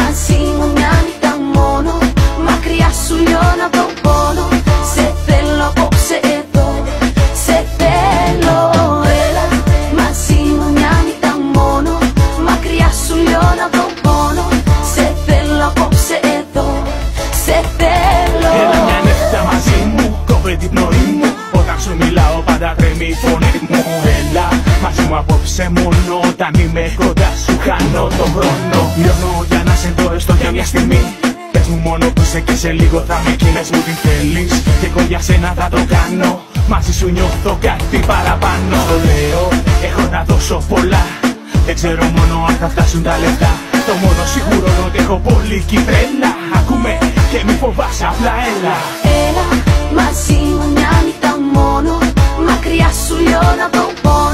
μαζί μου μια νύχτα μόνο, μακριά σου λιώνω από τον πόνο. Σε θέλω απόψε εδώ, σε θέλω. Έλα μαζί μου μια νύχτα μόνο, μακριά σου λιώνω από τον πόνο. Σε θέλω απόψε εδώ, σε θέλω. Έλα μια νύχτα μαζί μου, κόβε την πνοή μου. Όταν σου μιλάω πάντα τρέμει η φωνή μου. Έλα μαζί μου απόψε μόνο, όταν είμαι κοντά σου χάνω τον χρόνο. Λιώνω για να σε δω έστω για μια στιγμή. Πες μου μόνο που είσαι και σε λίγο θα με εκείνες μου τι θέλεις. Και εγώ για σένα θα το κάνω, μαζί σου νιώθω κάτι παραπάνω. Στο λέω, έχω να δώσω πολλά, δεν ξέρω μόνο αν θα φτάσουν τα λεφτά. Το μόνο σίγουρο είναι ότι έχω πολύ τρέλα. Ακούμε και μη φοβάσαι, απλά έλα. Έλα μαζί μου μια νύχτα μόνο, μακριά σου λιώνω από τον πόνο.